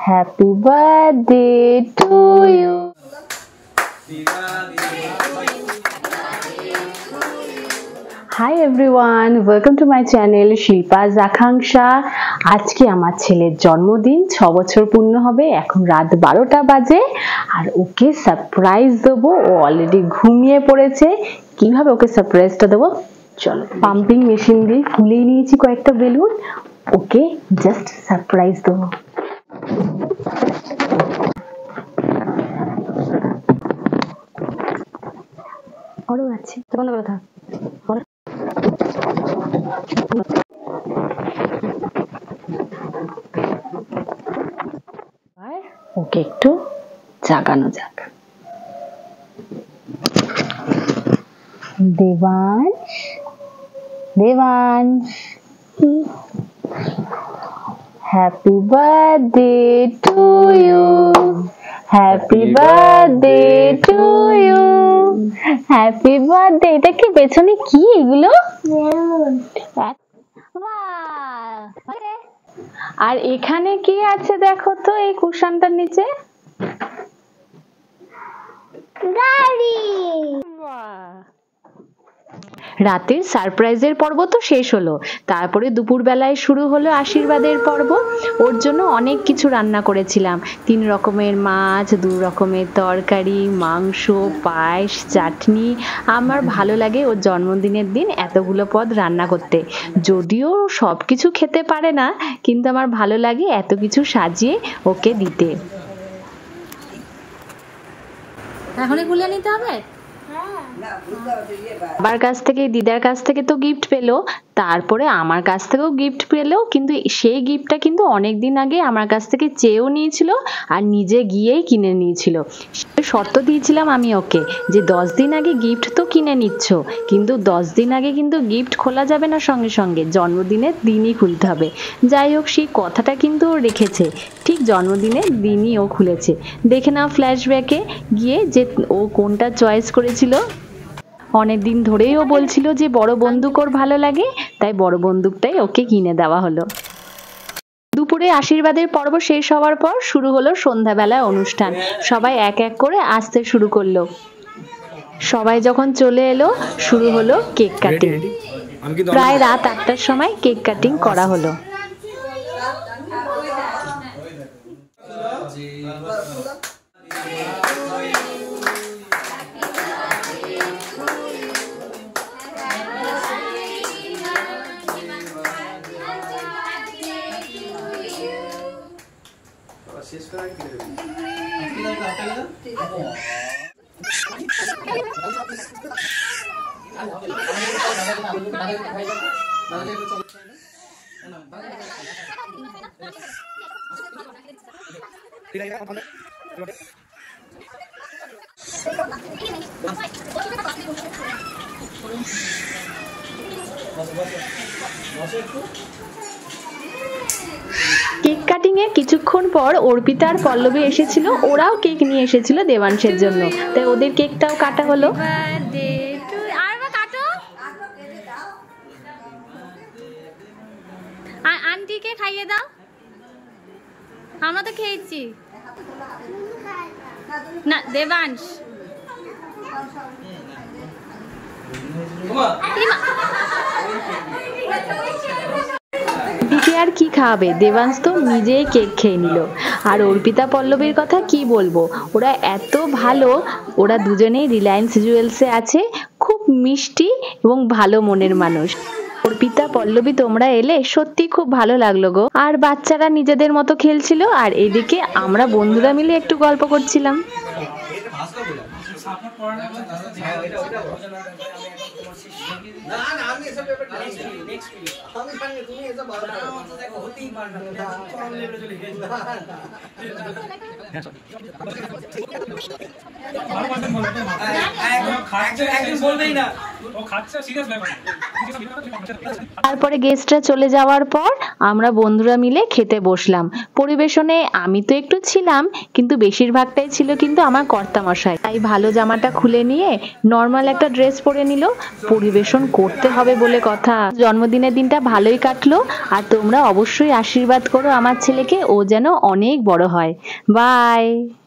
Happy birthday to you. Hi everyone, welcome to my channel Shilpa's Akanksha. আজকে আমার ছেলের জন্মদিন, 6 বছর পূর্ণ হবে। এখন রাত 12টা বাজে আর ওকে সারপ্রাইজ দেব। ও অলরেডি ঘুমিয়ে পড়েছে। কিভাবে ওকে সারপ্রাইজটা দেব চলো। পাম্পিং মেশিন দিয়ে ফুলিয়ে নিয়েছি কয়েকটা বেলুন। ওকে জাস্ট সারপ্রাইজ দেব। আরো আছে তখন কথা ওকে একটু জাগানো যাক। Debansh, Debansh, happy birthday to you, happy birthday to you, happy birthday. এটা কি পেছনে কি এগুলো? আর এখানে কি আছে দেখো তো এই কুশনটার নিচে? গাড়ি। রাতের সারপ্রাইজের পর্ব তো শেষ হলো। তারপরে দুপুর বেলায় শুরু হলো আশীর্বাদের পর্ব। ওর জন্য অনেক কিছু রান্না করেছিলাম। 3 রকমের মাছ, 2 রকমের তরকারি, মাংস, পায়েস, চাটনি। আমার ভালো লাগে ওর জন্মদিনের দিন এতগুলো পদ রান্না করতে। যদিও সব কিছু খেতে পারে না, কিন্তু আমার ভালো লাগে এত কিছু সাজিয়ে ওকে দিতে। এখনই খুলে নিতে হবে। বাবার কাছ থেকে, দিদার কাছ থেকে তো গিফট পেলো, তারপরে আমার কাছ থেকেও গিফট পেলো। কিন্তু সেই গিফটটা কিন্তু অনেকদিন আগে আমার কাছ থেকে চেয়েও নিয়েছিল আর নিজে গিয়েই কিনে নিয়েছিল। শর্ত দিয়েছিলাম আমি ওকে যে 10 দিন আগে গিফট তো কিনে নিচ্ছ, কিন্তু 10 দিন আগে কিন্তু গিফট খোলা যাবে না সঙ্গে সঙ্গে, জন্মদিনের দিনই খুলতে হবে। যাই হোক, সেই কথাটা কিন্তু ও রেখেছে। ঠিক জন্মদিনের দিনই ও খুলেছে। দেখে নাও ফ্ল্যাশব্যাকে গিয়ে যে ও কোনটা চয়েস করেছিল। অনেকদিন ধরেই ও বলছিল যে বড় বন্দুক ওর ভালো লাগে, তাই বড় বন্দুকটাই ওকে কিনে দেওয়া হলো। দুপুরে আশীর্বাদের পর্ব শেষ হওয়ার পর শুরু হলো সন্ধ্যাবেলায় অনুষ্ঠান। সবাই এক এক করে আসতে শুরু করলো। সবাই যখন চলে এলো শুরু হলো কেক কাটিং। প্রায় রাত 8টার সময় কেক কাটিং করা হলো। কেক কাটিং এর কিছুক্ষণ পর অর্পিতা আর পল্লবী এসেছিল। ওরাও কেক নিয়ে এসেছিল দেবাংশের জন্য, তাই ওদের কেকটাও কাটা হলো। আন্টিকে খাইয়ে দাও। আমরা তো খেয়েছি না। দেবাংশ দিকে আর কি খাওয়াবে, দেবাংশ তো নিজেই কেক খেয়ে নিল। আর অর্পিতা পল্লবীর কথা কি বলবো, ওরা এত ভালো। ওরা দুজনেই রিলায়েন্স জুয়েলসে আছে, খুব মিষ্টি এবং ভালো মনের মানুষ। অর্পিতা, পল্লবী, তোমরা এলে সত্যি খুব ভালো লাগলো গো। আর বাচ্চারা নিজেদের মতো খেলছিল, আর এদিকে আমরা বন্ধুরা মিলে একটু গল্প করছিলাম। বলবেই না। তারপরে গেস্টরা চলে যাওয়ার পর আমরা বন্ধুরা মিলে খেতে বসলাম। পরিবেশনে আমি তো একটু ছিলাম, কিন্তু বেশিরভাগটাই ছিল কিন্তু আমার কর্তামশাই। তাই ভালো জামাটা খুলে নিয়ে নর্মাল একটা ড্রেস পরে নিল। পরিবেশন করতে হবে বলে কথা। জন্মদিনের দিনটা ভালোই কাটলো। আর তোমরা অবশ্যই আশীর্বাদ করো আমার ছেলেকে, ও যেন অনেক বড় হয়। বাই।